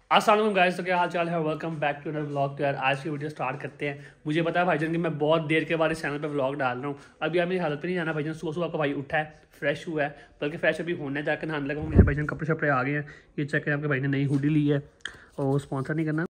अस्सलाम वालेकुम गाइस, तो क्या हाल चाल है। Welcome back to another vlog. तो यार आज की वीडियो स्टार्ट करते हैं। मुझे पता है भाईजान कि मैं बहुत देर के बाद इस चैनल पे व्लॉग डाल रहा हूँ। अभी आप मेरी हालत पे नहीं जाना। भाईजान सुबह सुबह आपका भाई उठा है, फ्रेश हुआ है, बल्कि फ्रेश अभी होने जाकर नहाने लगा हूँ। मेरे भाईजान कपड़े शपड़े आ गए हैं। ये चेक करें, आपके भाई ने नई हुडी ली है और स्पॉन्सर नहीं करना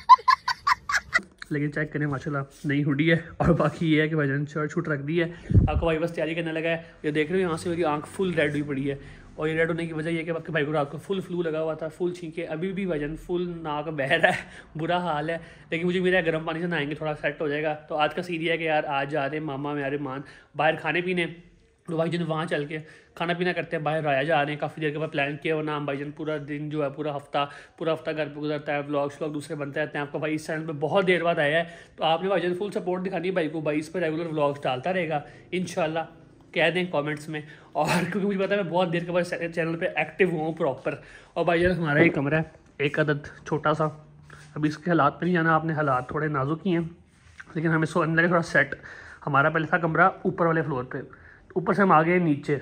लेकिन चेक करें माशाल्लाह नई हुडी है। और बाकी ये है कि भाईजान शर्ट शूट रख दी है। आपका भाई बस तैयारी करने लगा है। ये देख रहे हो यहाँ से मेरी आंख फुल रेड हुई पड़ी है। और ये रेड होने की वजह ये है कि आपके भाई को रात को फुल फ्लू लगा हुआ था, फुल छींके। अभी भी भाईजान फुल नाक बह रहा है, बुरा हाल है। लेकिन मुझे मेरा गर्म पानी से नहाएंगे थोड़ा सेट हो जाएगा। तो आज का सीन है कि यार आज जा रहे हैं मामा मेरे मान बाहर खाने पीने। तो भाईजान वहाँ चल के खाना पीना करते हैं, बाहर राया जा रहे हैं। काफ़ी देर के बाद प्लान किया, वरना हम भाईजान पूरा दिन जो है पूरा हफ्ता घर पे गुजरता है। व्लॉग श्लॉग दूसरे बनते रहते हैं। आपका भाई इस चैनल पे बहुत देर बाद आया है, तो आपने भाईजान फुल सपोर्ट दिखानी है भाई को। भाई इस पर रेगुलर व्लॉग्स डालता रहेगा इंशाल्लाह, कह दें कमेंट्स में। और क्योंकि मुझे पता है मैं बहुत देर के बाद चैनल पे एक्टिव हुआ हूँ प्रॉपर। और भाईजान हमारा ये कमरा है एक अदद छोटा सा। अभी इसके हालात पे नहीं जाना, आपने हालात थोड़े नाजुक ही हैं, लेकिन हमें सो अंदर थोड़ा सेट। हमारा पहले था कमरा ऊपर वाले फ्लोर पे, ऊपर से हम आ गए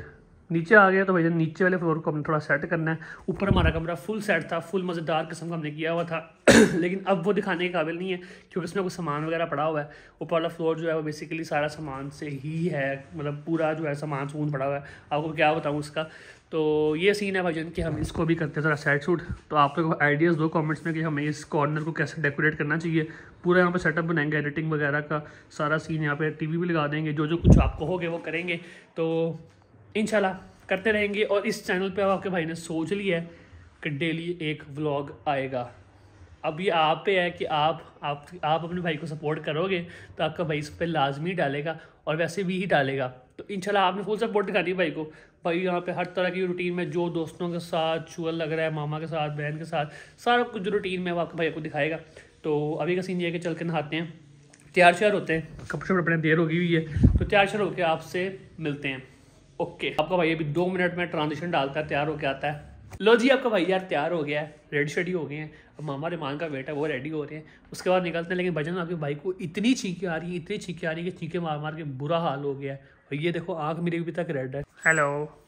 नीचे आ गए। तो भाई नीचे वाले फ्लोर को हमने थोड़ा सेट करना है। ऊपर हमारा कमरा फुल सेट था, फुल मज़ेदार किस्म का हमने किया हुआ था लेकिन अब वो दिखाने के काबिल नहीं है क्योंकि इसमें कुछ सामान वगैरह पड़ा हुआ है। ऊपर वाला फ्लोर जो है वो बेसिकली सारा सामान से ही है, मतलब पूरा जो है सामान सून पड़ा हुआ है। आपको क्या बताऊँ उसका। तो ये सीन है भाईजान कि हम इसको भी करते हैं ज़रा सेट सूट। तो आप लोग आइडियाज़ दो कमेंट्स में कि हमें इस कॉर्नर को कैसे डेकोरेट करना चाहिए। पूरा यहाँ पे सेटअप बनाएंगे, एडिटिंग वगैरह का सारा सीन। यहाँ पे टीवी भी लगा देंगे, जो जो कुछ आप कहोगे वो करेंगे। तो इंशाल्लाह करते रहेंगे। और इस चैनल पे अब आपके भाई ने सोच लिया है कि डेली एक व्लॉग आएगा। अब ये आप पे है कि आप अपने भाई को सपोर्ट करोगे तो आपका भाई इस पर लाजमी डालेगा और वैसे भी ही डालेगा। तो इंशाल्लाह आपने फुल सपोर्ट दिखानी है भाई को। भाई यहाँ पे हर तरह की रूटीन में जो दोस्तों के साथ शुगर लग रहा है, मामा के साथ, बहन के साथ, सारा कुछ जो रूटीन में वो आपके भाई को दिखाएगा। तो अभी का सीन ये है कि चल के नहाते हैं, तैयार श्यार होते हैं, कपड़े अपने देर हो गई हुई है। तो तैयार श्यार होकर आपसे मिलते हैं। ओके आपका भाई अभी 2 मिनट में ट्रांजिशन डालकर तैयार होकर आता है। लो जी आपका भाई यार तैयार हो गया है, रेडी शेडी हो गए हैं। अब मामा रिमान का बेटा वो रेडी हो रहे हैं, उसके बाद निकलते हैं। लेकिन भजन आपके भाई को इतनी छींके आ रही है कि छींके मार मार के बुरा हाल हो गया है। और ये देखो आँख मेरी अभी तक रेड है। हेलो,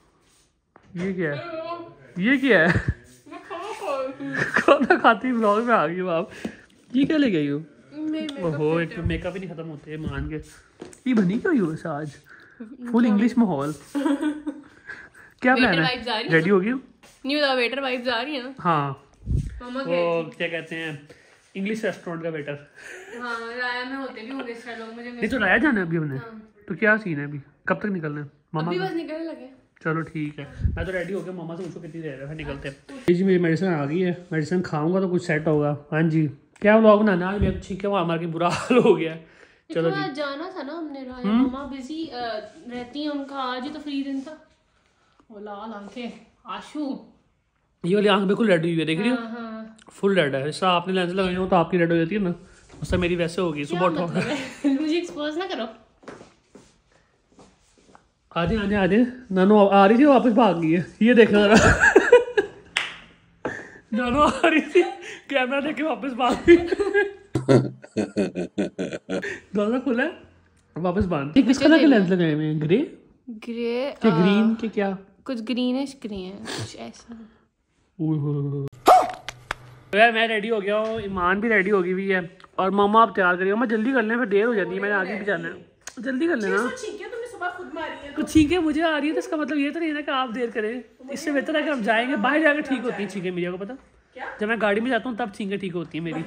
ये क्या है खाना खाती ब्लॉग में आ गई आप। ये क्या ले गई हो? ओहो, एक तो मेकअप ही नहीं खत्म होते मान के। ये बनी क्यों हो वैसे आज? फुल इंग्लिश माहौल क्या प्लान है? रेडी हो गई न्यू वेटर वाइब्स आ रही है ना। हाँ वो क्या कहते हैं इंग्लिश रेस्टोरेंट का वेटर। हाँ राया में होते भी होंगे लोग। मुझे नहीं तो राया जाना है अभी हमने। हाँ। तो क्या सीन है अभी, कब तक निकलना है? मामा अभी बस निकलने लगे। चलो ठीक है, मैं तो रेडी हो गया। मामा से पूछो कितनी देर है, फिर निकलते हैं। जी मेरी मेडिसिन आ गई है, मेडिसिन खाऊंगा तो कुछ सेट होगा। हाँ जी क्या व्लॉग बनाना है? मेरे ठीक है, मार के बुरा हाल हो गया। चलो जी जाना था ना हमने, राया मामा बिजी रहती है, उनका आज ही तो फ्री दिन था। वो लाल आंखें आशू, ये वाली आंख बिल्कुल रेड हुई है, देख रही हो? फुल रेड है। ऐसा आपने लेंस लगाई हो तो आपकी रेड हो जाती है ना, उससे मेरी वैसे होगी। सुबह उठो मुझे एक्सपोज ना करो। आजे नानो आ रही थी, वापस भाग गई है। ये देखो जरा नानो आ रही थी, कैमरा देख के वापस भाग गई दरवाजा खुला है, वापस बंद। किस कलर के लेंस लगाए हुए हैं? ग्रे क्या ग्रीन के क्या कुछ ग्रीनिश ग्रीन है कुछ ऐसा। यार मैं रेडी हो गया हूँ, ईमान भी रेडी हो गई हुई है और मामा आप तैयार करिए। मैं जल्दी कर लें फिर देर हो जाती है, मैंने आगे भी जाना है। जल्दी कर लेना। कुछ छींके मुझे आ रही है तो इसका मतलब ये तो नहीं है कि आप देर करें। इससे बेहतर है कि हम जाएंगे बाहर जाकर ठीक होती है छींके। मेरी को पता जब मैं गाड़ी में जाता हूँ तब छींके ठीक होती है मेरी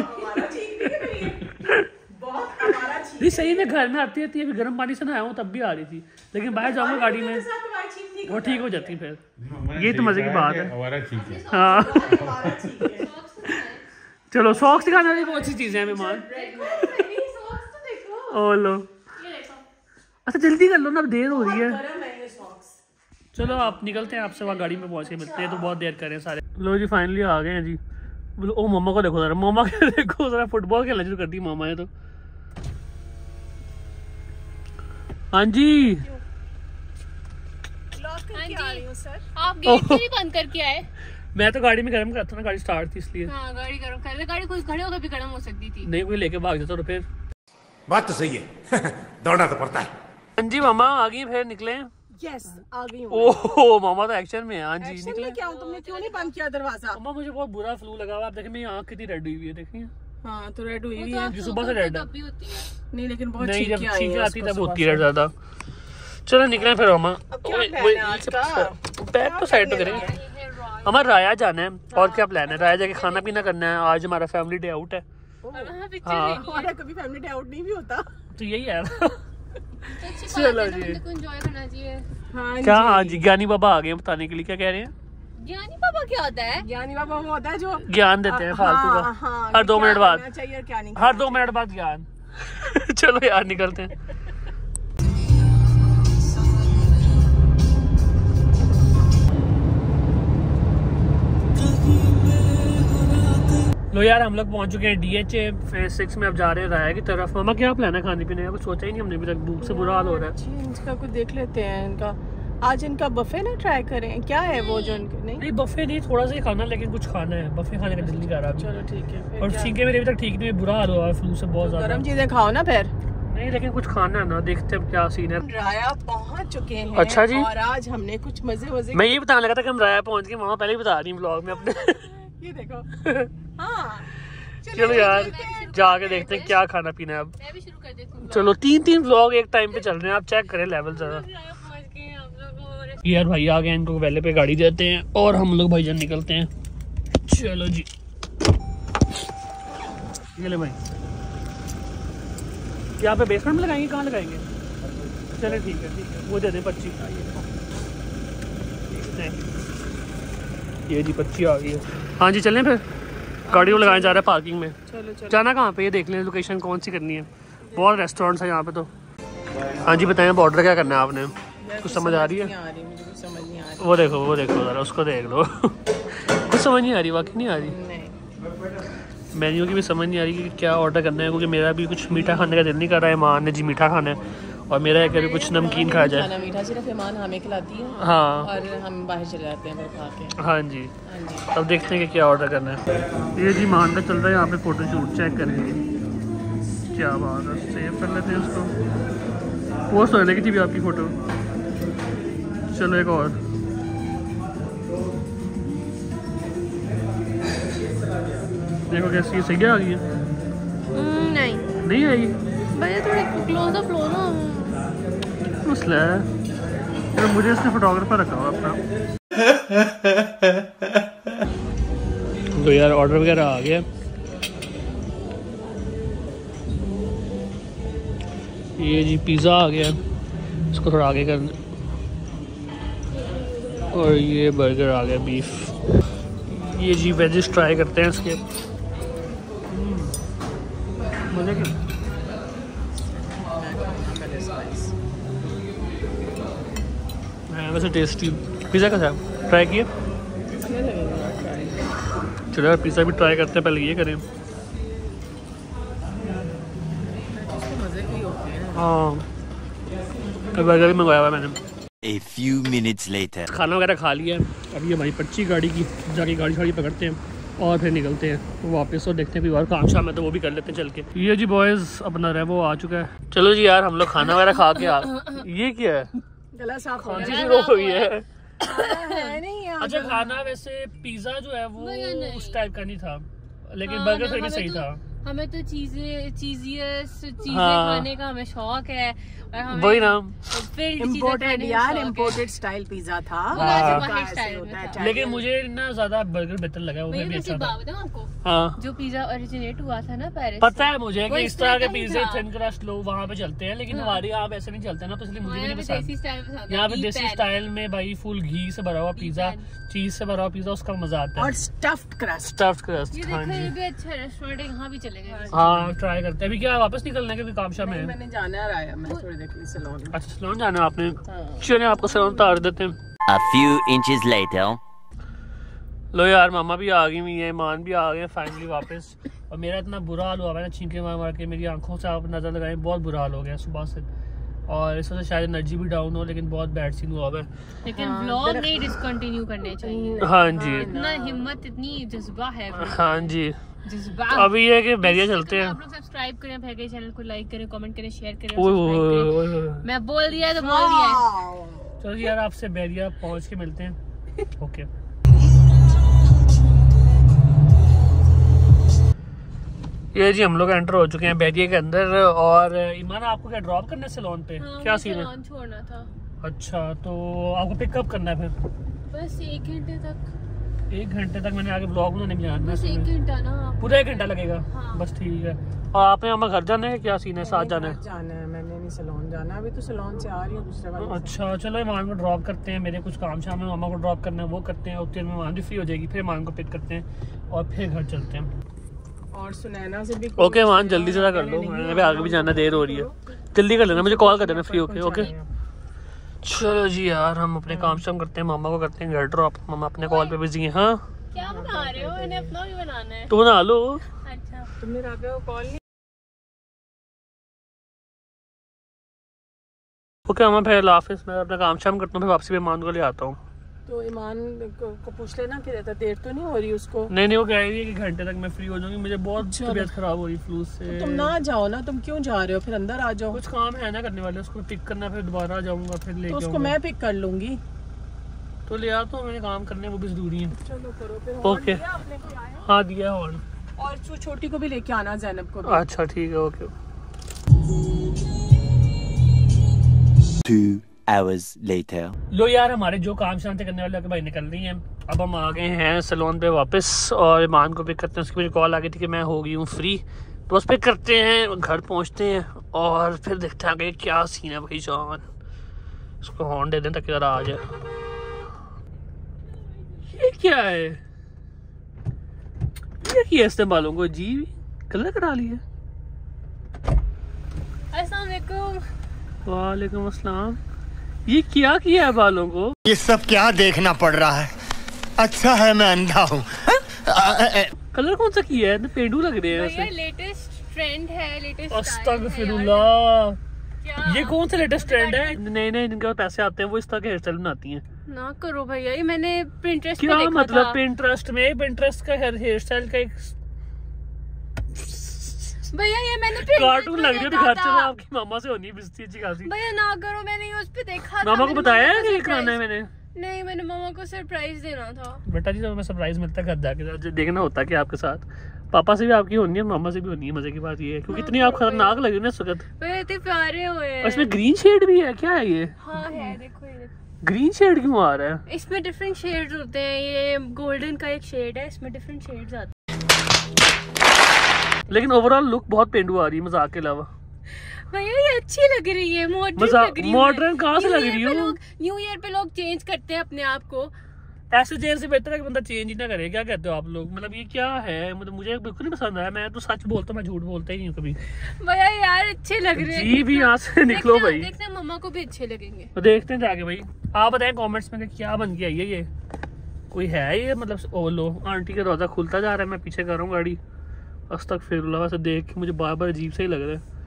नहीं सही में घर में आती है, अभी गर्म पानी से नहाया हूँ तब भी आ रही थी, लेकिन बाहर जाऊँगा गाड़ी में वो ठीक हो जाती फिर। ये तो मजे की बात है। हाँ चलो सॉक्स दिखाने वाली बहुत सी चीजें हैं मेहमान। ओ लो अच्छा जल्दी कर लो ना, अब देर हो रही है। चलो आप निकलते हैं, आपसे वहाँ गाड़ी में पहुँच के मिलते हैं। तो बहुत देर करें सारे। लो जी फाइनली आ गए हैं जी। बोलो ओ मामा को देखो जरा, मामा को देखो जरा, फुटबॉल खेलना शुरू कर दी मामा ने तो। हाँ जी आप गेट क्यों नहीं बंद करके आए? मैं तो गाड़ी में गर्म करता ना, गाड़ी स्टार्ट थी इसलिए। हाँ गाड़ी गर्म कर, गाड़ी कोई खड़े होकर भी गर्म हो सकती थी। नहीं कोई लेके भाग जाता तो फिर। बात तो सही है दौड़ना तो पड़ता है। हाँ जी मामा आ गई, फिर निकले यस आ गई हूँ। ओह मामा तो एक्शन में है। हाँ जी एक्शन में क्या हूँ, तुमने क्यों नहीं बंद किया दरवाजा? मामा मुझे बहुत बुरा फ्लू लगा हुआ, आप देखें मेरी आँख कितनी रेड हुई हुई है, देखिए। हाँ तो रेड हुई है जी, सुबह से रेड है। नहीं लेकिन बहुत नहीं, जब छींकें छींकें आती उसको तब होती सुबह है ज्यादा। चलो निकले फिर मामा। अब क्या प्लान है आज का? बैग तो साइड पे करें। हमारा राया जाना है, और क्या प्लान है? राया जाके खाना पीना करना है, आज हमारा फैमिली डे आउट है। हाँ हमारा कभी फैमिली डे आउट नहीं भी होता तो यही है ना। चलो जी एंजॉय करना चाहिए। हाँ क्या? हाँ जी ज्ञानी बाबा आ गए बताने के लिए, क्या कह रहे हैं? ज्ञानी बाबा क्या होता है? ज्ञानी बाबा वो होता है जो ज्ञान देते हैं फालतू का। हाँ, हर 2 मिनट बाद, चाहिए क्या नहीं हर 2 मिनट बाद ज्ञान। चलो यार निकलते हैं। लो यार हम लोग पहुंच चुके हैं DHA फेज 6 में, अब जा रहे हैं राया की तरफ। मामा क्या प्लान है खाने पीने का? कुछ सोचा ही नहीं हमने अभी तक, भूख से बुरा हाल हो रहा है। इनका कुछ देख लेते हैं, इनका आज इनका बफे ना ट्राई करें, क्या है वो जो इनके नहीं बफे नहीं, थोड़ा सा ही खाना, लेकिन कुछ खाना है। बफे खाने का दिल नहीं कर रहा अभी। चलो ठीक है। और छींके मेरे अभी तक ठीक नहीं, बुरा हाल हुआ है फ्लू से बहुत ज्यादा। गरम चीजें खाओ ना फिर। नहीं लेकिन कुछ खाना है ना, देखते हैं क्या सीन है। राया पहुंच चुके हैं। अच्छा जी। और आज हमने कुछ मजे मैं ये बताने लगा था कि हम राया पहुंच गए, मामा पहले ही बता रही ब्लॉग में अपने। ये देखो। हाँ चलो यार जाके देखते हैं क्या खाना पीना है अब। मैं भी शुरू कर देती हूँ। चलो 3 व्लॉग एक टाइम पे चल रहे हैं, आप चेक करें लेवल जरा। यार भाई आ गए, इनको पहले पे गाड़ी देते हैं और हम लोग भाईजान निकलते हैं। चलो जी ये ले भाई, यहाँ पे बेसमेंट में लगाएंगे, कहाँ लगाएंगे? चले ठीक है वो दे दें 25। ये जी 25 आ गई है। हाँ जी चलें फिर, गाड़ी को लगाया जा रहा है पार्किंग में। चलो जाना कहाँ पे ये देख लें, लोकेशन कौन सी करनी है। बहुत रेस्टोरेंट्स है यहाँ पे तो। हाँ जी बताएं बॉर्डर क्या करना है आपने, कुछ समझ आ रही है? मुझे कुछ समझ नहीं आ रही। वो देखो जरा उसको देख लो। कुछ समझ नहीं आ रही, वाकई नहीं आ रही। मेन्यू की भी समझ नहीं आ रही कि क्या ऑर्डर करना है, क्योंकि मेरा भी कुछ मीठा खाने का दिल नहीं कर रहा है। ईमान ने जी मीठा खाना है और मेरा है कि अभी कुछ नमकीन खाया जाए। मीठा सिर्फ ईमान हमें खिलाती है। हाँ और हम बाहर चले जाते हैं फिर खा के। हाँ जी अब देखते हैं कि क्या ऑर्डर करना है। ये जी ईमान का चल रहा है यहाँ पे फोटो शूट, चेक करेंगे क्या बात है। सेव कर लेते हैं उसको, पोस्ट होने लगी थी भी आपकी फ़ोटो। चलो एक और, देखो कैसी सही आ गई है। नहीं आई भैया थोड़ी क्लोज अप लो ना। मसला है मुझे इसने फोटोग्राफर रखा हुआ अपना। तो यार ऑर्डर वगैरह आ गया। ये जी पिज़्ज़ा आ गया, इसको थोड़ा आगे कर, और ये बर्गर आ गया बीफ। ये जी वेजिस ट्राई करते हैं इसके। मज़े के वैसे टेस्टी पिज़्ज़ा कैसा है, ट्राई किए? चलो यार पिज़्ज़ा भी ट्राई करते हैं, पहले ये करें। हाँ बर्गर भी मंगवाया हुआ मैंने। A few minutes later. खाना वगैरह खा लिया है, अभी हमारी पर्ची गाड़ी की, जाके गाड़ी शाड़ी पकड़ते हैं और फिर निकलते हैं वापस और देखते हैं कोई और काम शाम है तो वो भी कर लेते हैं चल के। ये जी बॉयज़ अपना रहे वो आ चुका है। चलो जी यार हम लोग खाना वगैरह खा के आ। ये क्या है, गला साफ हो खांसी शुरू हो गई है। नहीं यार। अच्छा खाना वैसे पिज़्ज़ा जो है वो उस टाइप का नहीं था, लेकिन बर्गर फिर भी सही था। हमें तो चीजें खाने का हमें शौक है और हमें वही ना, इम्पोर्टेड यार, इम्पोर्टेड स्टाइल पिज्जा था। लेकिन मुझे ना ज्यादा बर्गर बेहतर लगा, वो भी अच्छा था। बताऊं आपको, हाँ जो पिज्जा ओरिजिनेट हुआ था ना पेरिस, पता है मुझे कि इस तरह के नहीं पिज्जे था। थिन क्रस्ट लो वहाँ पे चलते हैं, लेकिन हमारे यहाँ वैसे नहीं चलते ना, तो इसलिए मुझे भी नहीं देसी पसंद। स्टाइल पसंद है। यहाँ पे Beef देसी pan। स्टाइल में भाई फुल घी से भरा हुआ पिज्जा, चीज से भरा हुआ पिज्जा, उसका मजा आता है। और स्टफ्ड क्रस्ट। स्टफ्ड क्रस्ट, ये हाँ देखो ये जी भी अच्छा रेस्टोरेंट है, यहाँ भी चलेगा। हाँ ट्राई करते हैं। अभी क्या वापस निकलना है क्योंकि काम शाम है? मैंने जाना रहा, मैं थोड़ी देर के लिए सैलून। अच्छा सैलून जाना है आपने? चलिए आपको सैलून उतार देते हैं। A few inches later. लो यार मामा भी आ गई हुई है, ईमान भी आ गए फाइनली वापस। और मेरा इतना बुरा हाल हुआ है ना, छींके मार मार के मेरी आंखों से आप नज़र लगाएं, बहुत बुरा हाल हो गया सुबह से। और इस वजह से शायद एनर्जी भी डाउन हो, लेकिन बहुत बैड सीन हुआ है। लेकिन व्लॉग नहीं डिसकंटिन्यू करने चाहिए। हाँ जी इतना हिम्मत, इतनी जज्बा है, हाँ जी। जज्बा। अभी ये कि बैरिया चलते हैं। आप लोग सब्सक्राइब करें, फेंके चैनल को लाइक करें, कमेंट करें, शेयर करें। ओए ओए ओए ओए। मैं बोल दिया तो बोल दिया। चलो यार आपसे बैरिया पहुंच के मिलते हैं। ओके ये जी हम लोग एंटर हो चुके हैं बैरिया के अंदर। और ईमान आपको क्या ड्रॉप करना है सैलून पे? हाँ, क्या सीन है? सैलून छोड़ना था। अच्छा तो आपको पिकअप करना है फिर? बस 1 घंटे तक। 1 घंटे तक मैंने आगे ब्लॉग बनाने में जाना बस है। 1 घंटा ना। पूरा 1 घंटा लगेगा? हाँ। बस ठीक है। और आपने हमारे घर जाना है? क्या सीन है? साथ जाना है? जाना है, मैंने नहीं सैलून जाना, अभी तो सैलून से आ रही हूँ दूसरे वाले से। अच्छा चलो ईमान को ड्रॉप करते हैं, मेरे कुछ काम शाम है, मामा को ड्रॉप करना है वो करते हैं, उतने में ईमान भी फ्री हो जाएगी, फिर ईमान को पिक करते हैं और फिर घर चलते हैं। और सुनैना से भी ओके ईमान जल्दी से कर लो, मैंने आगे भी जाना, देर हो रही है, जल्दी कर लेना, मुझे कॉल कर देना फ्री होके। ओके चलो जी यार हम अपने काम शाम करते हैं, मामा को करते हैं घर ड्रॉप, मामा अपने कॉल पे बिजी हैं। हाँ क्या बना रहे हो? मैंने अपना भी बनाना है। तो बना लो। अच्छा तुमने राबे को कॉल नहीं? ओके मामा फिर ऑफिस में अपना काम शाम करता हूँ, फिर वापसी पे ईमान को ले आता हूँ। तो ईमान को पूछ लेना कि रहता, देर तो नहीं हो रही उसको? नहीं वो कह रही है कि घंटे तक मैं फ्री हो जाऊंगी, मुझे बहुत तबीयत खराब हो रही फ्लू से। तो तुम ना जाओ ना, तुम क्यों जा रहे हो? फिर अंदर आ जाओ। कुछ काम है ना करने वाले, उसको पिक करना, फिर दोबारा आ जाऊंगा, फिर तो लेके उसको आऊंगा। मैं पिक कर लूंगी। तो ले आता हूँ, मैंने काम करने वो भी जरूरी है। चलो करो फिर। ओके आपने कोई आया? हाँ दिया हॉर्न। और छोटी को भी लेके आना, जैनब को भी। अच्छा ठीक है ओके। 2 hours later. लो यार हमारे जो काम शाम से करने वाले भाई निकल रही हैं, अब हम आ गए हैं सैलून पे वापस और ईमान को पिक करते हैं। उसकी मुझे कॉल आ गई थी कि मैं हो गई हूँ फ्री, तो बस पिक करते हैं, घर पहुँचते हैं और फिर देखते हैं आगे क्या सीन है भाई जान। उसको हॉर्न दे दें ताकि ज़रा आ जाए। ये क्या है? ये किया इसने बालों को जी कलर करा लिया। अस्सलाम वालेकुम। वालेकुम अस्सलाम। ये क्या किया है बालों को? ये सब क्या देखना पड़ रहा है? अच्छा है मैं अंधा हूँ। कलर कौन सा किया है? पेंडू लग रहे हैं भैया ऐसे। लेटेस्ट ट्रेंड है, लेटेस्ट अस्तगफिरुल्लाह। क्या? ये कौन सा लेटेस्ट ट्रेंड है? नए नए जिनके पास पैसे आते हैं वो इस तरह के हेयर स्टाइल बनाती हैं। ना करो भैया, ये मैंने Pinterest पे क्या देखा मतलब था। पिंटरेस्ट का हेयर स्टाइल का एक भैया ये मैंने Pinterest कार्टून पे लग रही है। देखा घर चलो, था। आपकी मामा से होनी बिस्ती अच्छी खासी। भैया ना करो, मैंने उस पे देखा था। मामा को मैंने बताया है को कि ये surprise- कराना है मैंने? नहीं, मैंने मामा को सरप्राइज देना था। बेटा जी जब हमें सरप्राइज मिलता है घर जाके देखना होता है कि आपके साथ पापा से भी आपकी होनी है, मामा से भी होनी है। मजे की बात ये है क्योंकि इतनी आप खतरनाक लग रही है ना इस वक्त। भैया इतने प्यारे हुए हैं। और इसमें ग्रीन शेड भी है, क्या है ये? हाँ है, देखो ये ग्रीन शेड क्यों आ रहा है? इसमें डिफरेंट शेड्स होते हैं। ये गोल्डन का एक शेड है, इसमें डिफरेंट शेड्स आते लेकिन ओवरऑल लुक बहुत पेंडू आ रही है मजाक के अलावा। हैं। भैया ये अच्छी लग रही है, मॉडर्न लग रही है। मॉडर्न कहाँ से लग रही हो? न्यू ईयर पे लोग चेंज करते हैं अपने आप को। ऐसे चेंज से बेहतर है कि बंदा चेंज ही ना करे। क्या कहते हो आप लोग? मतलब ये क्या है? मतलब मुझे बिल्कुल नहीं पसंद आया। मैं तो सच बोलता हूँ, मैं झूठ बोलता ही नहीं हूँ कभी। भैया यार अच्छे लग रहे हैं। जी भी यहाँ से निकलो भाई। देखना मम्मा को भी अच्छे लगेंगे। तो देखते हैं जाके भाई। आप बताएं कमेंट्स में कि क्या बन के आई है ये? कोई है ये? मतलब ओ लो आंटी का दरवाजा खुलता जा रहा है, मैं पीछे कर रहा हूँ गाड़ी। अस्तगफिरुल्लाह, वैसे देख के मुझे बार बार अजीब सा ही लग रहा है।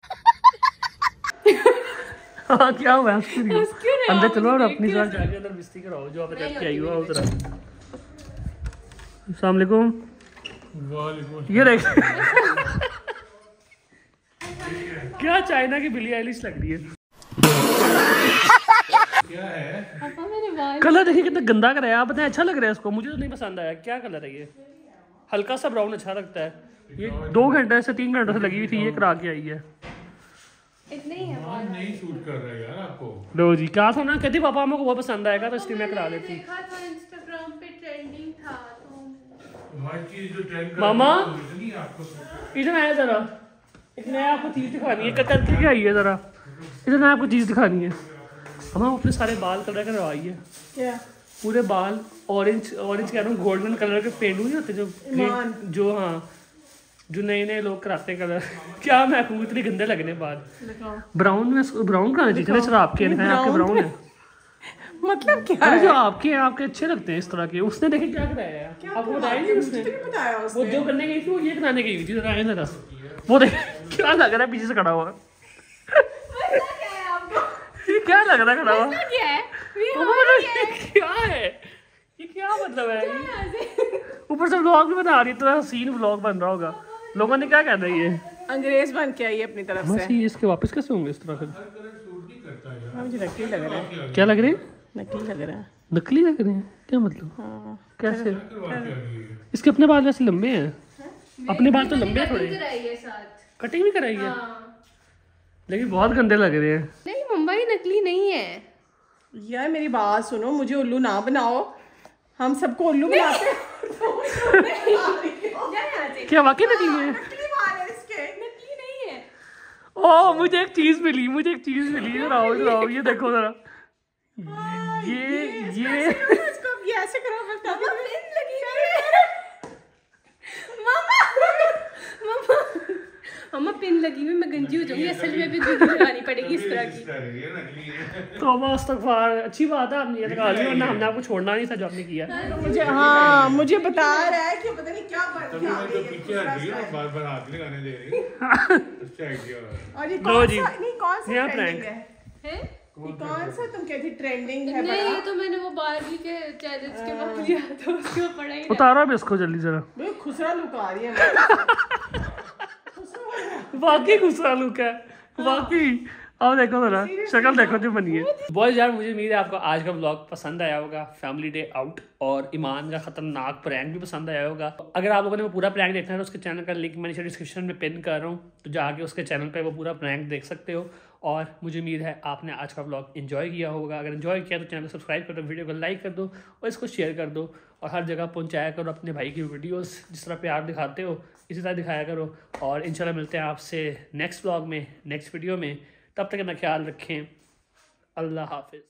हाँ क्या हुआ? अंदर चलो और अपनी साथ जाके अंदर बिस्ती कराओ जो आप करके आई हो। उधर अस्सलाम वालेकुम। ये देख क्या चाइना की बिली आइलिश लग रही है। पापा मेरे बाल कलर देखिए कितना गंदा कर रहा है। आप बताएं अच्छा लग रहा है इसको? मुझे तो नहीं पसंद आया। क्या कलर है ये? हल्का सा ब्राउन अच्छा लगता है। ये 2 घंटे से 3 घंटों से लगी हुई थी, ये करा के आई है। इतने ही है बाल। नहीं सूट कर रहा है यार आपको। लो जी क्या था ना, कहती पापा हमको बहुत पसंद आएगा तो इसलिए मैं करा लेती। देखा था इंस्टाग्राम पे ट्रेंडिंग था तो हर चीज जो ट्रेंड कर मामा नहीं आपको इधर आया जरा, एक नया आपको चीज दिखानी है। करके क्या आई है जरा? इधर नया आपको चीज दिखानी है। हम अपने सारे बाल कलर करवाई है। क्या? पूरे बाल ऑरेंज कह रहा हूँ, गोल्डन कलर के पेंडू नहीं होते जो हाँ जो नए नए लोग कराते हैं कलर। क्या मैं कहूँ इतने गंदे लगने बाल। ब्राउन में ब्राउन कहाँ चाहिए? चलो आपके आपके ब्राउन है। मतलब क्या अरे है? जो आपके हैं आपके अच्छे लगते हैं इस तरह के। उसने देखे क्या कराया है आपको बताया नहीं उसने? मुझे नहीं बताया वो उसने। जो करने गई थी वो ये कराने गई थी। जरा आए जरा वो देख क्या लग रहा है पीछे से खड़ा हुआ। ये क्या लग रहा है खड़ा हुआ? क्या है? क्या है ये? क्या मतलब है? ऊपर से व्लॉग भी बना रही है, तो सीन व्लॉग बन रहा होगा। लोगों ने क्या कहना है ये अंग्रेज बन के आई अपनी तरफ बस से। ये इसके वापस कैसे होंगे इस तरह से? मुझे नकली लग रहा है, क्या लग रहे हैं? नकली लग रहा है। नकली लग रहे हैं? क्या मतलब? हाँ कैसे? इसके अपने बाल वैसे लंबे हैं, अपने बाल तो लंबे हैं थोड़े। कराइए साथ, कटिंग भी कराई है, हाँ। लेकिन बहुत गंदे लग रहे हैं। नहीं मम्मा ये नकली नहीं है। यार मेरी बात सुनो, मुझे उल्लू ना बनाओ, हम सबको उल्लू बनाते हैं। क्या वाकई नकली है? नकली बाल है इसके। नकली नहीं है। ओह मुझे एक चीज मिली, जरा ये देखो जरा, ये इसको अब ये ऐसे करो, बता दो। पिन लगी हुई है। मम्मा पिन लगी हुई, मैं गंजी हो जाऊंगी। असल में भी दूध लगानी पड़ेगी इस तरह की। तौबा इस्तगफार, अच्छी बात है आपने ये लगा ली, वरना हमने आपको छोड़ना नहीं था जो आपने किया। मुझे हाँ मुझे बता रहा है कि पता नहीं क्या बात तभी मैं तो पीछे हट गई और बार-बार हाथ लगाने दे रही। अच्छा आइडिया है। और ये लो कौन जी, सा नहीं कौन सा यहाँ ट्रेंडिंग prank। है? हैं? ये कौन सा तुम कहती ट्रेंडिंग है? नहीं बड़ा ये तो मैंने वो बारबी के चैलेंज के बाद लिया था, उसके बाद पढ़ा ही नहीं। उतारो भी इसको जल्दी जरा। बे खुसरा लुक आ रही है। वाकई गुस्सा लुक है, वाकई। अब देखो जरा शक्ल देखो जो बनी है। बॉयज यार मुझे उम्मीद है आपको आज का व्लॉग पसंद आया होगा, फैमिली डे आउट और ईमान का खतरनाक प्रैंक भी पसंद आया होगा। अगर आप लोगों ने वो पूरा प्रैंक देखना है तो उसके चैनल का लिंक मैं नीचे डिस्क्रिप्शन में पिन कर रहा हूँ, तो जाके उसके चैनल पे वो पूरा प्रैंक देख सकते हो। और मुझे उम्मीद है आपने आज का व्लॉग एंजॉय किया होगा। अगर एंजॉय किया तो चैनल को सब्सक्राइब कर दो, वीडियो को लाइक कर दो और इसको शेयर कर दो और हर जगह पहुँचाया करो अपने भाई की वीडियोस। जिस तरह प्यार दिखाते हो इसी तरह दिखाया करो। और इंशाल्लाह मिलते हैं आपसे नेक्स्ट व्लॉग में, नेक्स्ट वीडियो में। तब तक अपना ख्याल रखें। अल्लाह हाफिज़।